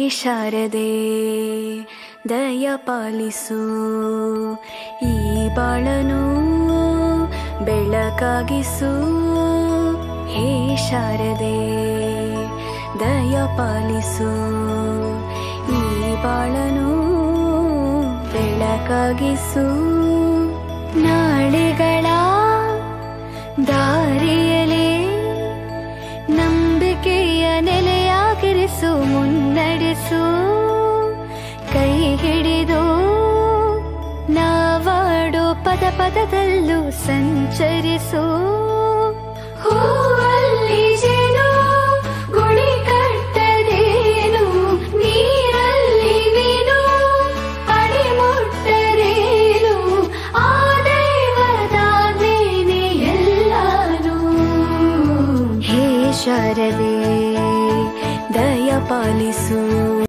ಶಾರದೆ ದಯ ಪಾಲಿಸು, ಈ ಬಾಳನು ಬೆಳಕಾಗಿಸು. ಹೇ ಶಾರದೆ ದಯ ಪಾಲಿಸು, ಈ ಬಾಳನು ಬೆಳಕಾಗಿಸು. ನಾಳೆಗಳ ದಾರಿಯಲೇ ನಂಬಿಕೆಯ ನೆಲೆಯಾಗಿರಿಸು, ಮುನ್ನಡೆಸು. ಕೈ ಹಿಡಿದು ನಾವಾಡೋ ಪದ ಪದದಲ್ಲೂ ಸಂಚರಿಸು. ಹೂವಲ್ಲಿ ಜೇನು ಗುಳಿ ಕಟ್ಟದೇನು, ನೀರಲ್ಲಿ ಮೀನು ಅಡಿ ಮುಟ್ಟರೇನು, ಆ ದೈವದಾಜ್ಞೆನೇ ಎಲ್ಲಾನು. ಹೇ ಶಾರದೆ ದಯ ಪಾಲಿಸು.